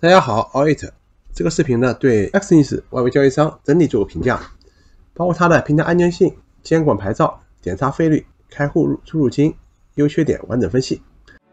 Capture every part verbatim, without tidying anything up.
大家好 ，All It 这个视频呢，对 Exness 外汇交易商整体做个评价，包括它的平台安全性、监管牌照、点差费率、开户出入金、优缺点完整分析。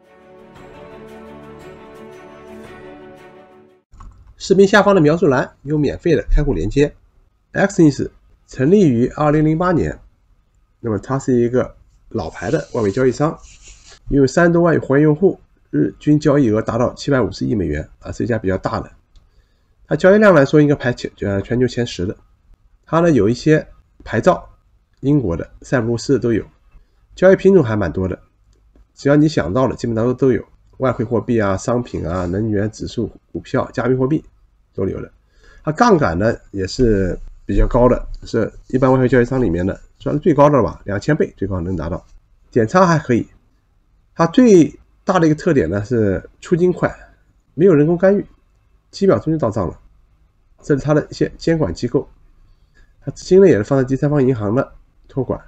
视频下方的描述栏有免费的开户连接。Exness 成立于二零零八年，那么它是一个老牌的外汇交易商，拥有三十多万活跃用户。日均交易额达到七百五十亿美元啊，是一家比较大的。它交易量来说应该排前呃全球前十的。它呢有一些牌照，英国的、塞浦路斯的都有。交易品种还蛮多的，只要你想到的基本上都都有，外汇货币啊、商品啊、能源、指数、股票、加密货币都有的。它杠杆呢也是比较高的，是一般外汇交易商里面的算是最高的了吧，两千倍最高能达到。点差还可以，它最大的一个特点呢是出金快，没有人工干预，几秒钟就到账了。这是它的一些监管机构，它资金呢也是放在第三方银行的托管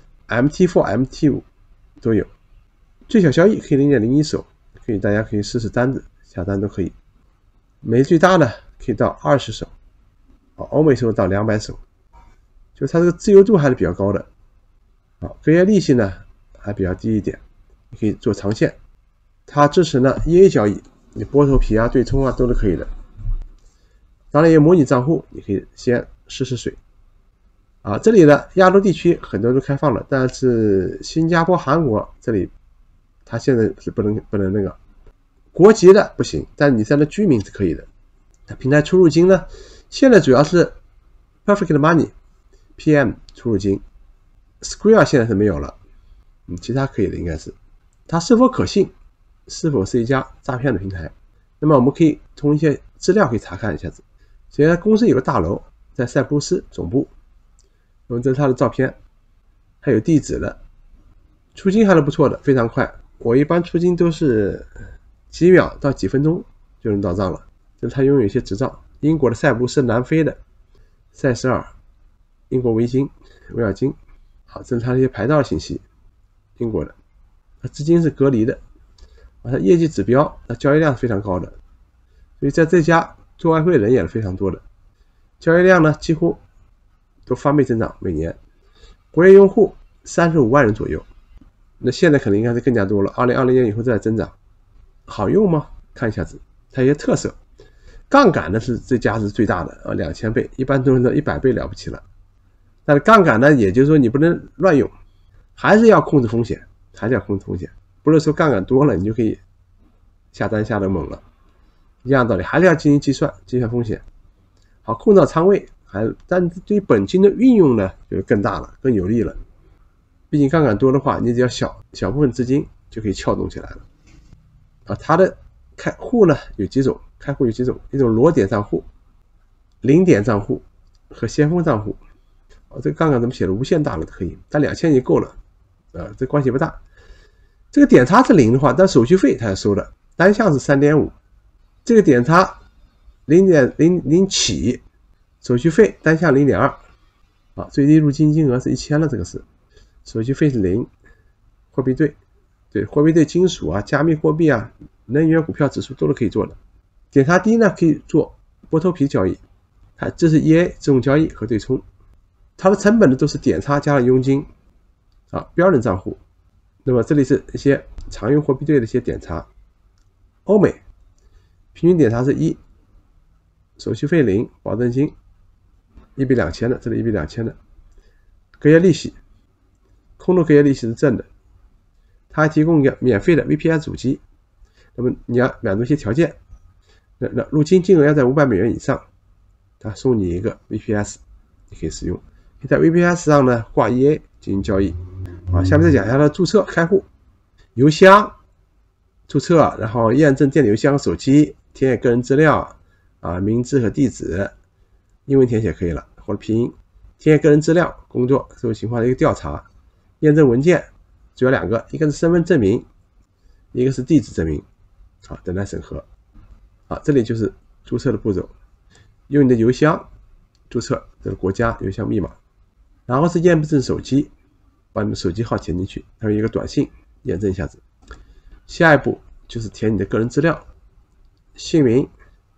，M T 四、M T 五 都有。最小交易可以 零点零一 手，可以大家可以试试单子，下单都可以。每最大呢可以到二十手，欧美手到两百手，就它这个自由度还是比较高的。啊，隔夜利息呢还比较低一点，你可以做长线。它支持呢 E A 交易，你剥头皮啊、对冲啊都是可以的。当然也有模拟账户，你可以先试试水。啊，这里的亚洲地区很多都开放了，但是新加坡、韩国这里它现在是不能不能那个国籍的不行，但你在那居民是可以的。它平台出入金呢，现在主要是 Perfect Money、P M 出入金 ，Square 现在是没有了，嗯，其他可以的应该是。它是否可信？是否是一家诈骗的平台？那么我们可以从一些资料可以查看一下子。首先，公司有个大楼在塞浦路斯总部，那么这是它的照片，还有地址的。出金还是不错的，非常快。我一般出金都是几秒到几分钟就能到账了。这是它拥有一些执照，英国的塞浦路斯、南非的塞舌尔、英国维金、维尔金。好，这是它的一些牌照信息，英国的。它资金是隔离的。它业绩指标，它交易量是非常高的，所以在这家做外汇的人也是非常多的，交易量呢几乎都翻倍增长，每年活跃用户三十五万人左右，那现在可能应该是更加多了，二零二零年以后再增长。好用吗？看一下子，它有些特色，杠杆呢是这家是最大的啊，两千倍，一般都是一百倍了不起了。但是杠杆呢，也就是说你不能乱用，还是要控制风险，还是要控制风险。不是说杠杆多了你就可以下单下得猛了，一样道理，还是要进行计算，计算风险。好，控制仓位，还但对于本金的运用呢，就更大了，更有利了。毕竟杠杆多的话，你只要小小部分资金就可以撬动起来了。啊，它的开户呢有几种，开户有几种，一种裸点账户、零点账户和先锋账户。哦，这个杠杆怎么写的？无限大了可以，但两千也够了，啊，这关系不大。这个点差是零的话，但手续费它要收的，单项是 三点五， 这个点差 零点零零 起，手续费单项 零点二 啊，最低入金金额是一千了，这个是手续费是零。货币对对货币对金属啊、加密货币啊、能源、股票、指数都是可以做的。点差低呢可以做剥头皮交易，它这是 E A 自动交易和对冲，它的成本呢都是点差加了佣金啊，标准账户。那么这里是一些常用货币对的一些点差，欧美平均点差是一，手续费零，保证金一比两千的，这里一比两千的，隔夜利息，空头隔夜利息是正的，它还提供一个免费的 V P S 主机，那么你要满足一些条件，那那入金金额要在五百美元以上，它送你一个 V P S， 你可以使用，可以在 V P S 上呢挂 E A 进行交易。啊，下面再讲一下它注册开户，邮箱注册，然后验证电子邮箱、手机，填写个人资料啊，名字和地址，英文填写可以了，或者拼音，填写个人资料、工作、社会情况的一个调查，验证文件主要两个，一个是身份证明，一个是地址证明，好，等待审核。啊，这里就是注册的步骤，用你的邮箱注册，这是国家邮箱密码，然后是验证手机。把你的手机号填进去，还有一个短信验证一下子。下一步就是填你的个人资料，姓名、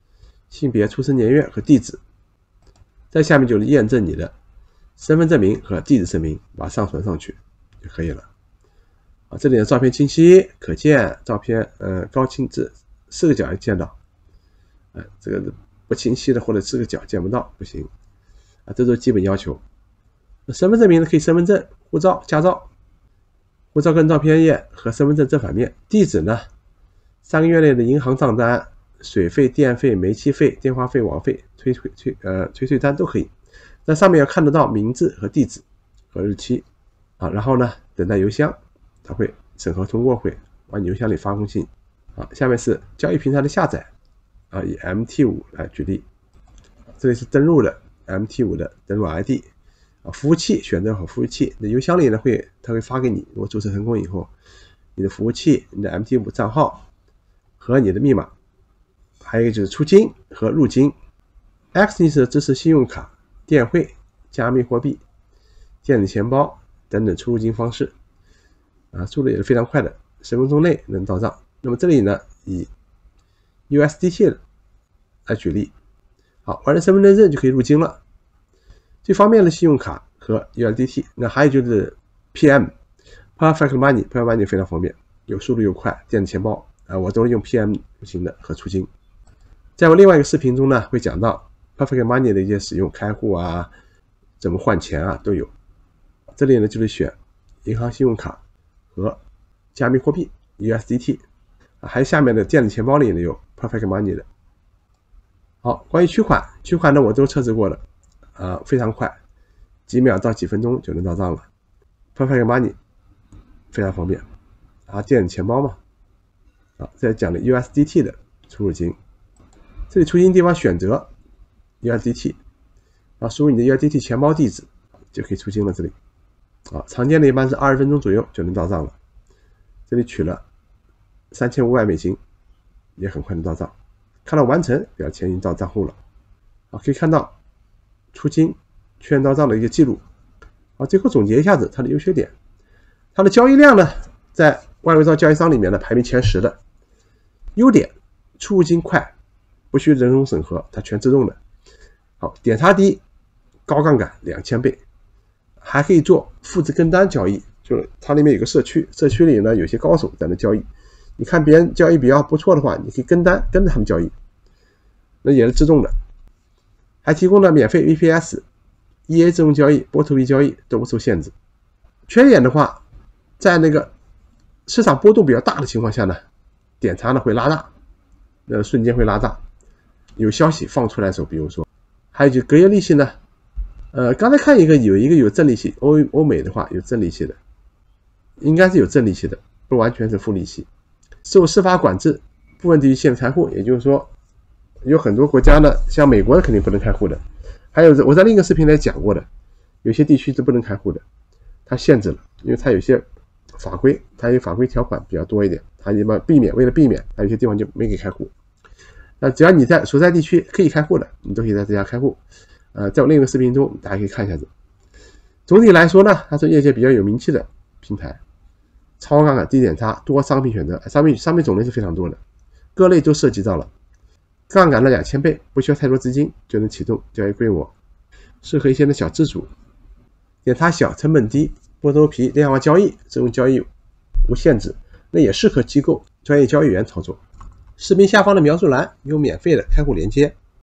性别、出生年月和地址。再下面就是验证你的身份证明和地址证明，把它上传上去就可以了。啊，这里的照片清晰可见，照片呃高清至四个角也见到，呃这个不清晰的或者四个角见不到不行啊，这都是基本要求。那身份证明呢，可以身份证、护照、驾照，护照跟照片页和身份证正反面。地址呢，三个月内的银行账单、水费、电费、煤气费、电话费、网费、催催催呃催税单都可以。那上面要看得到名字和地址和日期啊，然后呢等待邮箱，它会审核通过，会往你邮箱里发封信。啊，下面是交易平台的下载啊，以 M T 五 来举例，这里是登录的 M T 五 的登录 I D 啊，服务器选择好服务器，那邮箱里呢会它会发给你，如果注册成功以后，你的服务器、你的 M T 五 账号和你的密码，还有一个就是出金和入金。Exness 支持信用卡、电汇、加密货币、电子钱包等等出入金方式啊，速度也是非常快的，十分钟内能到账。那么这里呢，以 U S D T 来举例，好，完成身份证认就可以入金了。最方便的信用卡和 U S D T， 那还有就是 P M Perfect Money，Perfect Money 非常方便，有速度又快，电子钱包啊，我都是用 P M 型的和出金。在我另外一个视频中呢，会讲到 Perfect Money 的一些使用，开户啊，怎么换钱啊都有。这里呢就是选银行信用卡和加密货币 U S D T， 还有下面的电子钱包里呢有 Perfect Money 的。好，关于取款，取款呢我都测试过了，啊，非常快，几秒到几分钟就能到账了。Perfect Money 非常方便，啊，电子钱包嘛，啊，再讲的 U S D T 的出入金，这里出金地方选择 U S D T， 啊，输入你的 U S D T 钱包地址就可以出金了。这里，啊，常见的一般是二十分钟左右就能到账了。这里取了三千五百美金，也很快能到账。看到完成，表示钱已经到账户了。啊，可以看到出金、确认到账的一个记录。啊，最后总结一下子它的优缺点。它的交易量呢，在外汇交易商里面呢排名前十的。优点，出入金快，不需人工审核，它全自动的。好，点差低，高杠杆两千倍，还可以做复制跟单交易，就是它里面有个社区，社区里呢有些高手在那交易，你看别人交易比较不错的话，你可以跟单跟着他们交易，那也是自动的。还提供了免费 V P S、E A 自动交易、波图币交易都不受限制。缺点的话，在那个市场波动比较大的情况下呢，点差呢会拉大，那瞬间会拉大，有消息放出来的时候，比如说，还有就隔夜利息呢，呃，刚才看一个有一个有正利息，欧欧美的话有正利息的，应该是有正利息的，不完全是负利息。受司法管制，部分地区限制开户，也就是说，有很多国家呢，像美国肯定不能开户的，还有我在另一个视频里讲过的，有些地区是不能开户的，它限制了，因为它有些法规，它有法规条款比较多一点，它一般避免，为了避免，它有些地方就没给开户。那只要你在所在地区可以开户的，你都可以在这家开户。呃，在我另一个视频中，大家可以看一下子。总体来说呢，它是业界比较有名气的平台，超杠杆、低点差、多商品选择，商品商品种类是非常多的，各类都涉及到了。杠杆的两千倍，不需要太多资金就能启动交易规模，适合一些的小自主，点差小、成本低，剥头皮、量化交易、自动交易无限制，那也适合机构专业交易员操作。视频下方的描述栏有免费的开户连接。